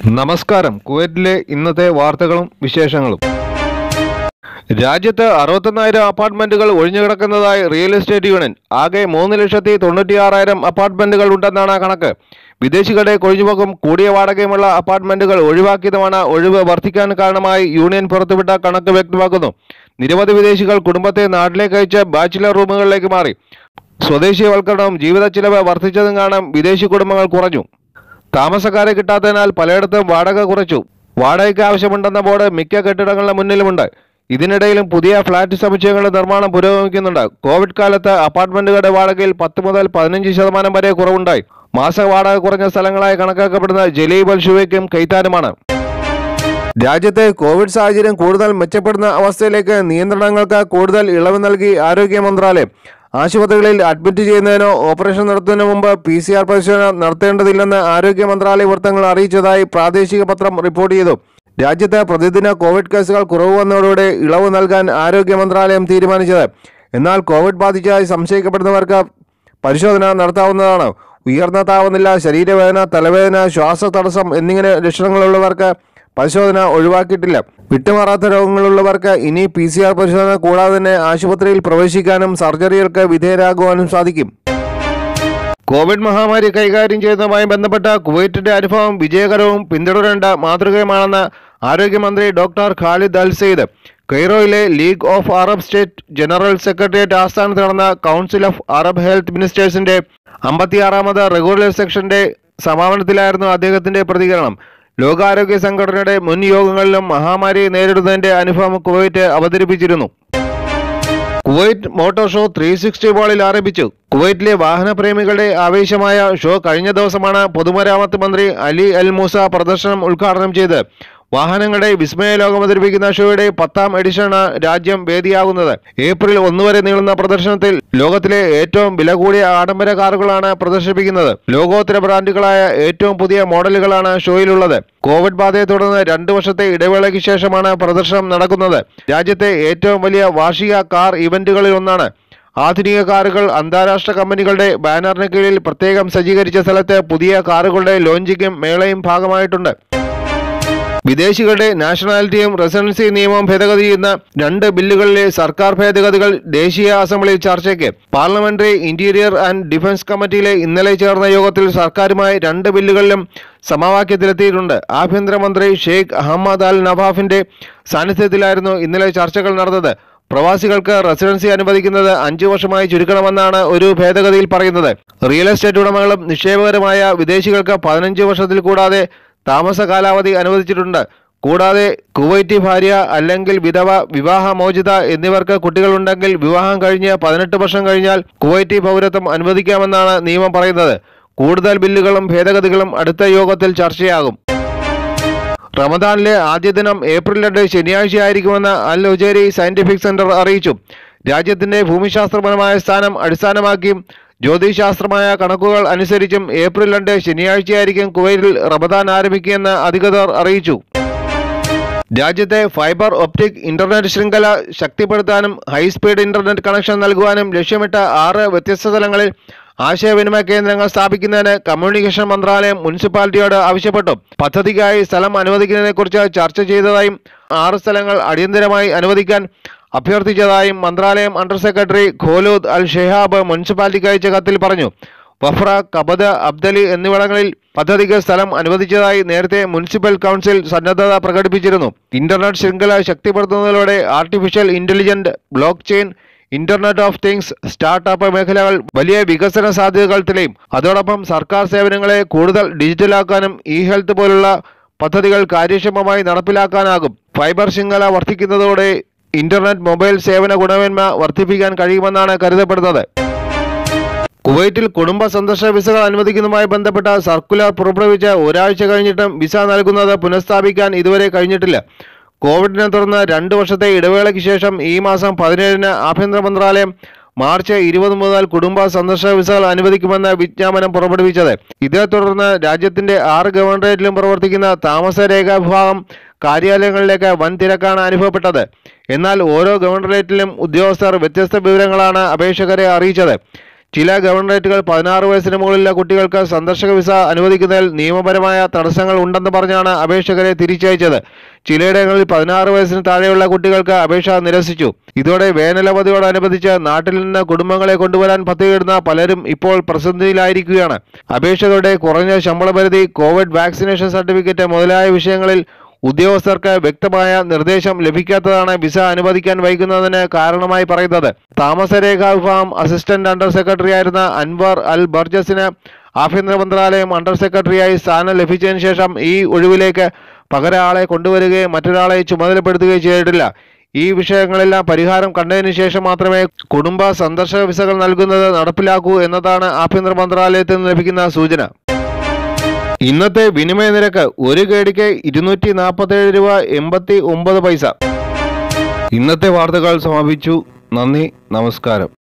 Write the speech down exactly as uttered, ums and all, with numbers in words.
നമസ്കാരം. കുവൈറ്റിലെ ഇന്നത്തെ വാർത്തകളും വിശേഷങ്ങളും. രാജ്യത്ത് അറുപത്തൊന്നായിരം അപ്പാർട്ട്മെന്റുകൾ ഒഴിഞ്ഞുകിടക്കുന്നതായി റിയൽ എസ്റ്റേറ്റ് യൂണിയൻ. ആകെ മൂന്ന് ലക്ഷത്തി തൊണ്ണൂറ്റിയാറായിരം അപ്പാർട്ട്മെന്റുകൾ ഉണ്ടെന്നാണ് കണക്ക്. വിദേശികളുടെ കൊഴിഞ്ഞുപോക്കും കൂടിയ വാടകയുമുള്ള അപ്പാർട്ട്മെന്റുകൾ ഒഴിവാക്കിയതുമാണ് ഒഴിവ് വർദ്ധിക്കാൻ കാരണമായി യൂണിയൻ പുറത്തുവിട്ട കണക്ക് വ്യക്തമാക്കുന്നു. നിരവധി വിദേശികൾ കുടുംബത്തെ നാട്ടിലേക്ക് അയച്ച് ബാച്ചിലർ റൂമുകളിലേക്ക് മാറി. സ്വദേശീയവൽക്കരണവും ജീവിത ചിലവ് വർദ്ധിച്ചതും കാരണം വിദേശി കുടുംബങ്ങൾ കുറഞ്ഞു. താമസക്കാരെ കിട്ടാത്തതിനാൽ പലയിടത്തും വാടക കുറച്ചു. വാടകയ്ക്ക് ആവശ്യമുണ്ടെന്ന ബോർഡ് മിക്ക കെട്ടിടങ്ങളുടെ മുന്നിലുമുണ്ട്. ഇതിനിടയിലും പുതിയ ഫ്ളാറ്റ് സമുച്ചയങ്ങളുടെ നിർമ്മാണം പുരോഗമിക്കുന്നുണ്ട്. കോവിഡ് കാലത്ത് അപ്പാർട്ട്മെന്റുകളുടെ വാടകയിൽ പത്ത് മുതൽ പതിനഞ്ച് ശതമാനം വരെ കുറവുണ്ടായി. മാസ വാടക കുറഞ്ഞ സ്ഥലങ്ങളായി കണക്കാക്കപ്പെടുന്ന ജലീബ് അൽ ഷുവൈക്കും കൈത്താനുമാണ്. രാജ്യത്തെ കോവിഡ് സാഹചര്യം കൂടുതൽ മെച്ചപ്പെടുന്ന അവസ്ഥയിലേക്ക് നിയന്ത്രണങ്ങൾക്ക് കൂടുതൽ ഇളവ് നൽകി ആരോഗ്യ മന്ത്രാലയം. ആശുപത്രികളിൽ അഡ്മിറ്റ് ചെയ്യുന്നതിനോ ഓപ്പറേഷൻ നടത്തുന്നതിന് മുമ്പ് പി സി ആർ പരിശോധന നടത്തേണ്ടതില്ലെന്ന് ആരോഗ്യ മന്ത്രാലയ വൃത്തങ്ങൾ അറിയിച്ചതായി പ്രാദേശിക പത്രം റിപ്പോർട്ട് ചെയ്തു. രാജ്യത്ത് പ്രതിദിന കോവിഡ് കേസുകൾ കുറവ് വന്നതോടെ ഇളവ് നൽകാൻ ആരോഗ്യ മന്ത്രാലയം തീരുമാനിച്ചത്. എന്നാൽ കോവിഡ് ബാധിച്ചതായി സംശയിക്കപ്പെടുന്നവർക്ക് പരിശോധന നടത്താവുന്നതാണ്. ഉയർന്ന താപനില, ശരീരവേദന, തലവേദന, ശ്വാസതടസ്സം എന്നിങ്ങനെ ലക്ഷണങ്ങളുള്ളവർക്ക് പരിശോധന ഒഴിവാക്കിയിട്ടില്ല. വിട്ടുമാറാത്ത രോഗങ്ങളുള്ളവർക്ക് ഇനി പി സി ആർ പരിശോധന കൂടാതെ തന്നെ ആശുപത്രിയിൽ പ്രവേശിക്കാനും സർജറികൾക്ക് വിധേയരാകുവാനും സാധിക്കും. കോവിഡ് മഹാമാരി കൈകാര്യം ചെയ്യുന്നതുമായി ബന്ധപ്പെട്ട കുവൈറ്റിന്റെ അനുഭവം വിജയകരവും പിന്തുടരേണ്ട മാതൃകയുമാണെന്ന് ആരോഗ്യമന്ത്രി ഡോക്ടർ ഖാലിദ് അൽ സയ്യിദ് കെയ്റോയിലെ league of Arab state general secretariat ആസ്ഥാനത്ത് നടന്ന കൗൺസിൽ ഓഫ് അറബ് ഹെൽത്ത് മിനിസ്റ്റേഴ്സിന്റെ അമ്പത്തിയാറാമത് റെഗുലർ സെക്ഷന്റെ സമാപനത്തിലായിരുന്നു അദ്ദേഹത്തിന്റെ പ്രതികരണം. ലോകാരോഗ്യ സംഘടനയുടെ മുൻ യോഗങ്ങളിലും മഹാമാരി നേരിടുന്നതിന്റെ അനുഭവം കുവൈറ്റ് അവതരിപ്പിച്ചിരുന്നു. Kuwait motor show three sixty വാളിൽ ആരംഭിച്ചു. കുവൈറ്റിലെ വാഹനപ്രേമികളുടെ ആവേശമായ ഷോ കഴിഞ്ഞ ദിവസമാണ് പൊതുമരാമത്ത് മന്ത്രി അലി അൽ മൂസ പ്രദർശനം ഉദ്ഘാടനം ചെയ്ത്. വാഹനങ്ങളുടെ വിസ്മയ ലോകം അവതരിപ്പിക്കുന്ന ഷോയുടെ പത്താം എഡിഷനാണ് രാജ്യം വേദിയാകുന്നത്. ഏപ്രിൽ ഒന്ന് വരെ നീളുന്ന പ്രദർശനത്തിൽ ലോകത്തിലെ ഏറ്റവും വില കൂടിയ ആഡംബര കാറുകളാണ് പ്രദർശിപ്പിക്കുന്നത്. ലോകോത്തര ബ്രാൻഡുകളായ ഏറ്റവും പുതിയ മോഡലുകളാണ് ഷോയിലുള്ളത്. കോവിഡ് ബാധയെ തുടർന്ന് രണ്ടു വർഷത്തെ ഇടവേളയ്ക്ക് ശേഷമാണ് പ്രദർശനം നടക്കുന്നത്. രാജ്യത്തെ ഏറ്റവും വലിയ വാർഷിക കാർ ഇവന്റുകളിൽ ഒന്നാണ്. ആധുനിക കാറുകൾ അന്താരാഷ്ട്ര കമ്പനികളുടെ ബാനറിന് കീഴിൽ പ്രത്യേകം സജ്ജീകരിച്ച സ്ഥലത്ത് പുതിയ കാറുകളുടെ ലോഞ്ചിങ്ങും മേളയും ഭാഗമായിട്ടുണ്ട്. വിദേശികളുടെ നാഷണാലിറ്റിയും റെസിഡൻസി നിയമവും ഭേദഗതി ചെയ്യുന്ന രണ്ട് ബില്ലുകളിലെ സർക്കാർ ഭേദഗതികൾ ദേശീയ അസംബ്ലിയിൽ ചർച്ചയ്ക്ക്. പാർലമെന്ററി ഇന്റീരിയർ ആൻഡ് ഡിഫൻസ് കമ്മിറ്റിയിലെ ഇന്നലെ ചേർന്ന യോഗത്തിൽ സർക്കാരുമായി രണ്ട് ബില്ലുകളിലും സമവാക്യത്തിലെത്തിയിട്ടുണ്ട്. ആഭ്യന്തരമന്ത്രി ഷെയ്ഖ് അഹമ്മദ് അൽ നവാഫിന്റെ സാന്നിധ്യത്തിലായിരുന്നു ഇന്നലെ ചർച്ചകൾ നടന്നത്. പ്രവാസികൾക്ക് റെസിഡൻസി അനുവദിക്കുന്നത് അഞ്ചു വർഷമായി ചുരുക്കണമെന്നാണ് ഒരു ഭേദഗതിയിൽ പറയുന്നത്. റിയൽ എസ്റ്റേറ്റ് ഉടമകളും നിക്ഷേപകരുമായ വിദേശികൾക്ക് പതിനഞ്ച് വർഷത്തിൽ കൂടാതെ താമസ കാലാവധി അനുവദിച്ചിട്ടുണ്ട്. കൂടാതെ കുവൈറ്റി ഭാര്യ അല്ലെങ്കിൽ വിധവ, വിവാഹമോചിത എന്നിവർക്ക് കുട്ടികളുണ്ടെങ്കിൽ വിവാഹം കഴിഞ്ഞ് പതിനെട്ട് വർഷം കഴിഞ്ഞാൽ കുവൈറ്റി പൗരത്വം അനുവദിക്കാമെന്നാണ് നിയമം പറയുന്നത്. കൂടുതൽ ബില്ലുകളും ഭേദഗതികളും അടുത്ത യോഗത്തിൽ ചർച്ചയാകും. റമദാനിലെ ആദ്യ ദിനം ഏപ്രിൽ രണ്ട് ശനിയാഴ്ചയായിരിക്കുമെന്ന് അൽ ഉജൈരി സയന്റിഫിക് സെന്റർ അറിയിച്ചു. രാജ്യത്തിന്റെ ഭൂമിശാസ്ത്രപരമായ സ്ഥാനം അടിസ്ഥാനമാക്കിയും ജ്യോതിശാസ്ത്രമായ കണക്കുകൾ അനുസരിച്ചും ഏപ്രിൽ രണ്ട് ശനിയാഴ്ചയായിരിക്കും കുവൈറ്റിൽ റമദാൻ ആരംഭിക്കുകയെന്ന് അധികൃതർ അറിയിച്ചു. രാജ്യത്തെ ഫൈബർ ഒപ്റ്റിക് ഇന്റർനെറ്റ് ശൃംഖല ശക്തിപ്പെടുത്താനും ഹൈസ്പീഡ് ഇന്റർനെറ്റ് കണക്ഷൻ നൽകുവാനും ലക്ഷ്യമിട്ട് ആറ് വ്യത്യസ്ത സ്ഥലങ്ങളിൽ ആശയവിനിമയ കേന്ദ്രങ്ങൾ സ്ഥാപിക്കുന്നതിന് കമ്മ്യൂണിക്കേഷൻ മന്ത്രാലയം മുനിസിപ്പാലിറ്റിയോട് ആവശ്യപ്പെട്ടു. പദ്ധതിക്കായി സ്ഥലം അനുവദിക്കുന്നതിനെക്കുറിച്ച് ചർച്ച ചെയ്തതായും ആറ് സ്ഥലങ്ങൾ അടിയന്തരമായി അനുവദിക്കാൻ അഭ്യർത്ഥിച്ചതായും മന്ത്രാലയം under secretary Kholood Al Shehab മുനിസിപ്പാലിറ്റിക്ക് അയച്ച കത്തിൽ പറഞ്ഞു. വഫ്ര, കബദ്, അബ്ദലി എന്നിവിടങ്ങളിൽ പദ്ധതിക്ക് സ്ഥലം അനുവദിച്ചതായി നേരത്തെ മുനിസിപ്പൽ കൗൺസിൽ സന്നദ്ധത പ്രകടിപ്പിച്ചിരുന്നു. ഇന്റർനെറ്റ് ശൃംഖല ശക്തിപ്പെടുത്തുന്നതിലൂടെ artificial intelligent, block chain, internet of things, startup മേഖലകൾ വലിയ വികസന സാധ്യതകൾ തെളിയും. അതോടൊപ്പം സർക്കാർ സേവനങ്ങളെ കൂടുതൽ ഡിജിറ്റലാക്കാനും ഇ ഹെൽത്ത് പോലുള്ള പദ്ധതികൾ കാര്യക്ഷമമായി നടപ്പിലാക്കാനാകും. ഫൈബർ ശൃംഖല വർദ്ധിക്കുന്നതോടെ ഇന്റർനെറ്റ് മൊബൈൽ സേവന ഗുണമേന്മ വർദ്ധിപ്പിക്കാൻ കഴിയുമെന്നാണ് കരുതപ്പെടുന്നത്. കുവൈറ്റിൽ കുടുംബ സന്ദർശന വിസകൾ അനുവദിക്കുന്നതുമായി ബന്ധപ്പെട്ട സർക്കുലർ പുറപ്പെടുവിച്ച് ഒരാഴ്ച കഴിഞ്ഞിട്ടും വിസ നൽകുന്നത് പുനഃസ്ഥാപിക്കാൻ ഇതുവരെ കഴിഞ്ഞിട്ടില്ല. കോവിഡിനെ തുടർന്ന് രണ്ട് വർഷത്തെ ഇടവേളയ്ക്ക് ശേഷം ഈ മാസം പതിനേഴിന് ആഭ്യന്തര മന്ത്രാലയം മാർച്ച് ഇരുപത് മുതൽ കുടുംബ സന്ദർശന വിസകൾ അനുവദിക്കുമെന്ന് വിജ്ഞാപനം പുറപ്പെടുവിച്ചത്. ഇതേ തുടർന്ന് രാജ്യത്തിന്റെ ആറ് ഗവർണറേറ്റിലും പ്രവർത്തിക്കുന്ന താമസരേഖാ വിഭാഗം കാര്യാലയങ്ങളിലേക്ക് വൻ തിരക്കാണ് അനുഭവപ്പെട്ടത്. എന്നാൽ ഓരോ ഗവർണറേറ്റിലും ഉദ്യോഗസ്ഥർ വ്യത്യസ്ത വിവരങ്ങളാണ് അപേക്ഷകരെ അറിയിച്ചത്. ചില ഗവർണറേറ്റുകൾ പതിനാറ് വയസ്സിന് മുകളിലുള്ള കുട്ടികൾക്ക് സന്ദർശക വിസ അനുവദിക്കുന്നതിൽ നിയമപരമായ തടസ്സങ്ങൾ ഉണ്ടെന്ന് പറഞ്ഞാണ് അപേക്ഷകരെ തിരിച്ചയച്ചത്. ചിലയിടങ്ങളിൽ പതിനാറ് വയസ്സിന് താഴെയുള്ള കുട്ടികൾക്ക് അപേക്ഷ നിരസിച്ചു. ഇതോടെ വേനലവധിയോടനുബന്ധിച്ച് നാട്ടിൽ നിന്ന് കുടുംബങ്ങളെ കൊണ്ടുവരാൻ പദ്ധതിയിടുന്ന പലരും ഇപ്പോൾ പ്രതിസന്ധിയിലായിരിക്കുകയാണ്. അപേക്ഷകരുടെ കുറഞ്ഞ ശമ്പളപരിധി, കോവിഡ് വാക്സിനേഷൻ സർട്ടിഫിക്കറ്റ് മുതലായ വിഷയങ്ങളിൽ ഉദ്യോഗസ്ഥർക്ക് വ്യക്തമായ നിർദ്ദേശം ലഭിക്കാത്തതാണ് വിസ അനുവദിക്കാൻ വൈകുന്നതിന് കാരണമായി പറയുന്നത്. താമസരേഖാ വിഭാഗം അസിസ്റ്റന്റ് അണ്ടർ സെക്രട്ടറി ആയിരുന്ന അൻവർ അൽ ബർജസിന് ആഭ്യന്തര മന്ത്രാലയം അണ്ടർ സെക്രട്ടറിയായി സ്ഥാനം ലഭിച്ചതിന് ശേഷം ഈ ഒഴിവിലേക്ക് പകരം ആളെ കൊണ്ടുവരികയും മറ്റൊരാളെ ചുമതലപ്പെടുത്തുകയും ചെയ്തിട്ടില്ല. ഈ വിഷയങ്ങളെല്ലാം പരിഹാരം കണ്ടതിന് ശേഷം മാത്രമേ കുടുംബ സന്ദർശക വിസകൾ നൽകുന്നത് നടപ്പിലാക്കൂ എന്നതാണ് ആഭ്യന്തര മന്ത്രാലയത്തിൽ നിന്ന് ലഭിക്കുന്ന സൂചന. ഇന്നത്തെ വിനിമയ നിരക്ക് ഒരു കേടിക്ക് ഇരുന്നൂറ്റി നാൽപ്പത്തേഴ് രൂപ എൺപത്തി ഒമ്പത് പൈസ. ഇന്നത്തെ വാർത്തകൾ സമാപിച്ചു. നന്ദി, നമസ്കാരം.